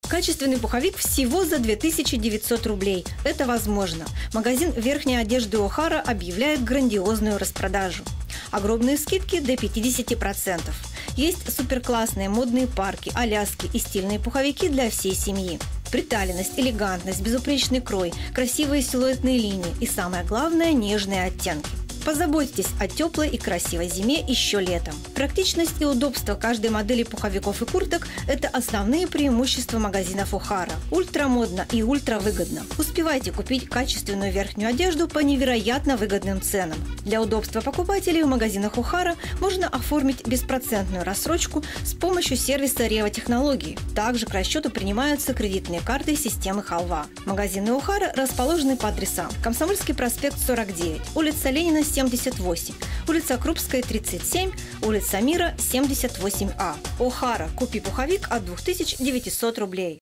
Качественный пуховик всего за 2900 рублей. Это возможно. Магазин верхней одежды Охара объявляет грандиозную распродажу. Огромные скидки до 50%. Есть суперклассные модные парки, аляски и стильные пуховики для всей семьи. Приталенность, элегантность, безупречный крой, красивые силуэтные линии и, самое главное, нежные оттенки. Позаботьтесь о теплой и красивой зиме еще летом. Практичность и удобство каждой модели пуховиков и курток – это основные преимущества магазинов Охара. Ультрамодно и ультравыгодно. Успевайте купить качественную верхнюю одежду по невероятно выгодным ценам. Для удобства покупателей в магазинах Охара можно оформить беспроцентную рассрочку с помощью сервиса Рева Технологии. Также к расчету принимаются кредитные карты системы Халва. Магазины Охара расположены по адресам: Комсомольский проспект 49, улица Ленина 78, улица Крупская 37, улица Мира 78А. Охара. Купи пуховик от 2900 рублей.